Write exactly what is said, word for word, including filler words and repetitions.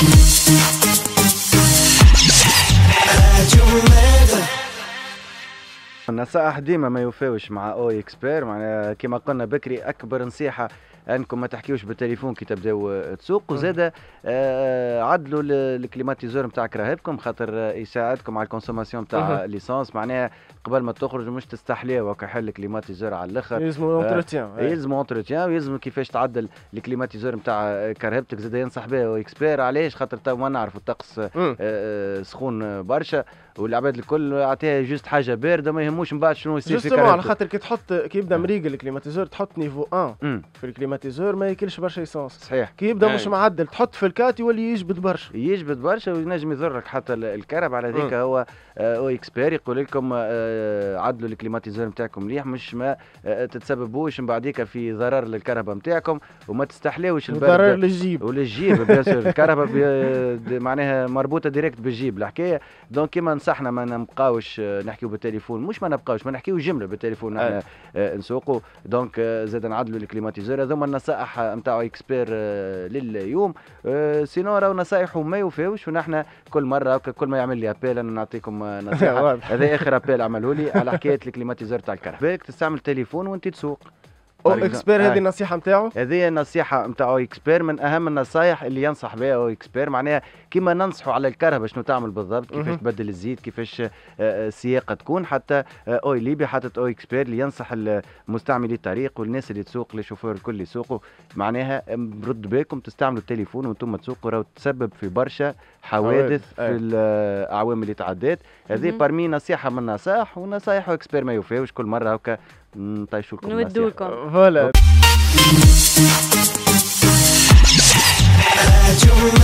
النصائح ديما ما يوفاوش مع او اكسبير، معناها كما قلنا بكري اكبر نصيحه انكم ما تحكيوش بالتليفون كي تبداو تسوقوا. زاده آه عدلوا الكليماتيزور نتاع كراهبكم خاطر يساعدكم على الكونسوماسيون نتاع الليسانس. معناها قبل ما تخرج مش تستحليوا وكا حل الكليماتيزور على الاخر، يلزموا اونتروتيان آه يلزموا اونتروتيان ويلزم كيفاش تعدل الكليماتيزور نتاع كرهبتك. زاده ينصح به او اكسبير. علاش؟ خاطر تو ما نعرفوا الطقس آه سخون برشا والعباد الكل اعطيها جوست حاجه بارده ما يهموش من بعد شنو يصير في كرهبتك. على خاطر كي تحط كي يبدا مريقل الكليماتيزور تحط نيفو واحد مم. في الكليماتيزور ما ياكلش برشا ايسونس. صحيح. كي يبدا مش معدل تحط في الكات يولي يجبد برشا يجبد برشا وينجم يضرك حتى الكرب. على ذيك هو او اكسبير يقول لكم آه عدلوا الكليماتيزور نتاعكم مليح، مش ما آه تتسببوش من بعديك في ضرر للكهرباء نتاعكم وما تستحليوش البرد ضرر للجيب وللجيب بيان سور. الكهرباء معناها مربوطه ديريكت بالجيب الحكايه. دونك كيما نصحنا ما نبقاوش نحكيو بالتليفون، مش ما نبقاوش ما نحكيو جمله بالتليفون نحن آه نسوقوا. دونك آه زاد نعدلوا الكليماتيزور. هذوما النصائح نتاع اكسبير آه لليوم. آه سينو راهو نصائحه ما يوفاوش ونحن كل مره كل ما يعمل لي ابيل انا نعطيكم نصيحه. هذا اخر ابيل عملوا لي على حكايه الكليماتيزور تاع الكهرباء. بالك تستعمل تليفون وانت تسوق. او اكسبير هذه النصيحه نتاعو، هذه النصيحه نتاع او اكسبير من اهم النصائح اللي ينصح بها او اكسبير. معناها كيما ننصحوا على الكهرباء شنو تعمل بالضبط، كيفاش تبدل الزيت، كيفاش السياقه تكون، حتى او ليبيا حتى او اكسبير اللي ينصح مستعملي الطريق والناس اللي تسوق لي شوفور الكل يسوقوا. معناها برد بالكم تستعملوا التليفون وانتم تسوقوا راهو تسبب في برشا حوادث في الاعوام اللي تعدات. هذه بارمي نصيحه من النصائح ونصائح او اكسبير ما يوفاوش كل مره هكا نطيشوا لكم نودوا لكم فوالا.